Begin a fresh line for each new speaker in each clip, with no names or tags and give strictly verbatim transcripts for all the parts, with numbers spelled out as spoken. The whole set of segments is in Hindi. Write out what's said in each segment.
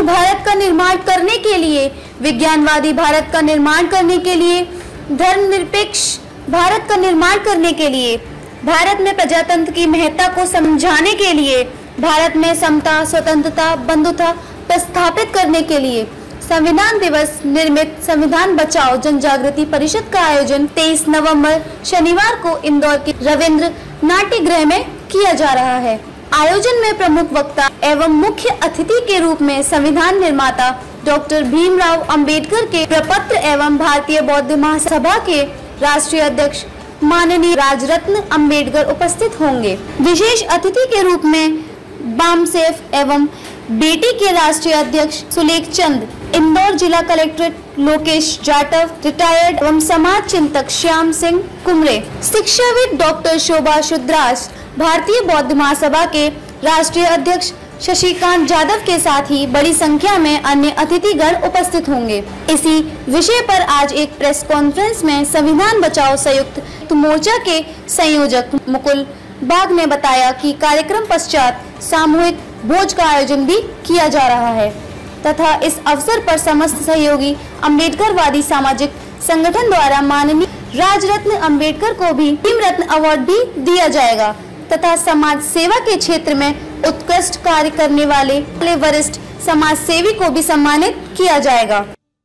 भारत का निर्माण करने के लिए, विज्ञानवादी भारत का निर्माण करने के लिए, धर्मनिरपेक्ष भारत का निर्माण करने के लिए, भारत में प्रजातंत्र की महत्ता को समझाने के लिए, भारत में समता, स्वतंत्रता, बंधुता प्रस्थापित करने के लिए संविधान दिवस निर्मित संविधान बचाओ जन जागृति परिषद का आयोजन तेईस नवंबर शनिवार को इंदौर के रविंद्र नाट्यगृह में किया जा रहा है। आयोजन में प्रमुख वक्ता एवं मुख्य अतिथि के रूप में संविधान निर्माता डॉक्टर भीमराव अंबेडकर के प्रपत्र एवं भारतीय बौद्ध महासभा के राष्ट्रीय अध्यक्ष माननीय राजरत्न अंबेडकर उपस्थित होंगे। विशेष अतिथि के रूप में बामसेफ एवं बेटी के राष्ट्रीय अध्यक्ष सुलेख चंद, इंदौर जिला कलेक्टर लोकेश जाटव, रिटायर्ड एवं समाज चिंतक श्याम सिंह कुमरे, शिक्षाविद डॉक्टर शोभा शुद्रास, भारतीय बौद्ध महासभा के राष्ट्रीय अध्यक्ष शशिकांत यादव के साथ ही बड़ी संख्या में अन्य अतिथिगण उपस्थित होंगे। इसी विषय पर आज एक प्रेस कॉन्फ्रेंस में संविधान बचाओ संयुक्त मोर्चा के संयोजक मुकुल बाग ने बताया कि कार्यक्रम पश्चात सामूहिक भोज का आयोजन भी किया जा रहा है तथा इस अवसर पर समस्त सहयोगी अम्बेडकरवादी सामाजिक संगठन द्वारा माननीय राजरत्न अंबेडकर को भी भीम रत्न अवार्ड भी दिया जाएगा तथा समाज सेवा के क्षेत्र में उत्कृष्ट कार्य करने वाले वरिष्ठ समाज सेवी को भी सम्मानित किया जाएगा।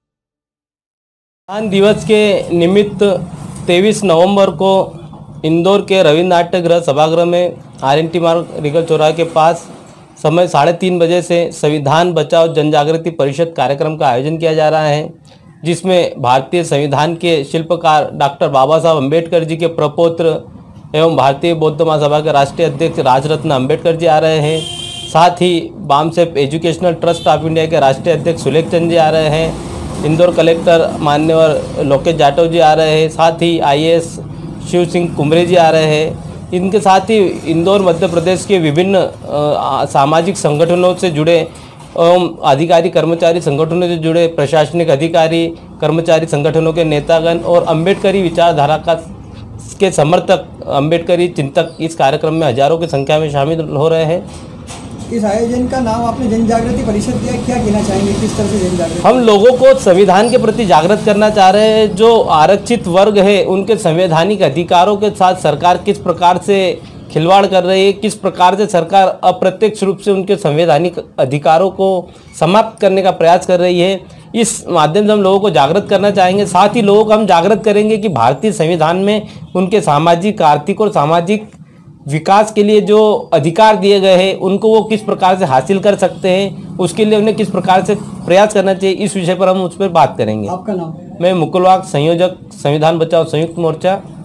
संविधान दिवस के निमित्त तेईस नवंबर को इंदौर के रविंद्र नाट्यगृह सभागृह में आर एन टी मार्ग रिगल चौराहे के पास समय साढ़े तीन बजे से संविधान बचाओ जन जागृति परिषद कार्यक्रम का आयोजन किया जा रहा है, जिसमें भारतीय संविधान के शिल्पकार डॉक्टर बाबा साहब अम्बेडकर जी के प्रपौत्र एवं भारतीय बौद्ध महासभा के राष्ट्रीय अध्यक्ष राजरत्न अंबेडकर जी आ रहे हैं। साथ ही BAMCEF educational trust of India के राष्ट्रीय अध्यक्ष सुलेख चंद जी आ रहे हैं। इंदौर कलेक्टर मान्यवर लोकेश जाटव जी आ रहे हैं। साथ ही I A S Shiv Singh Kumre ji आ रहे हैं। इनके साथ ही इंदौर मध्य प्रदेश के विभिन्न सामाजिक संगठनों से जुड़े एवं अधिकारी कर्मचारी संगठनों से जुड़े प्रशासनिक अधिकारी कर्मचारी संगठनों के नेतागण और अम्बेडकरी विचारधारा का के समर्थक अम्बेडकरी चिंतक इस कार्यक्रम में हजारों की संख्या में शामिल हो रहे हैं।
इस आयोजन का नाम आपने जन जागृति परिषद दिया, क्या कहना चाहेंगे, किस तरह से जन जागृति?
हम लोगों को संविधान के प्रति जागृत करना चाह रहे हैं। जो आरक्षित वर्ग है उनके संवैधानिक अधिकारों के साथ सरकार किस प्रकार से खिलवाड़ कर रही है, किस प्रकार से सरकार अप्रत्यक्ष रूप से उनके संवैधानिक अधिकारों को समाप्त करने का प्रयास कर रही है। इस माध्यम से हम लोगों को जागृत करना चाहेंगे। साथ ही लोगों को हम जागृत करेंगे कि भारतीय संविधान में उनके सामाजिक, आर्थिक और सामाजिक विकास के लिए जो अधिकार दिए गए हैं उनको वो किस प्रकार से हासिल कर सकते हैं, उसके लिए उन्हें किस प्रकार से प्रयास करना चाहिए, इस विषय पर हम उस पर बात करेंगे।
आपका नाम?
मैं मुकुल बाग, संयोजक संविधान बचाओ संयुक्त मोर्चा।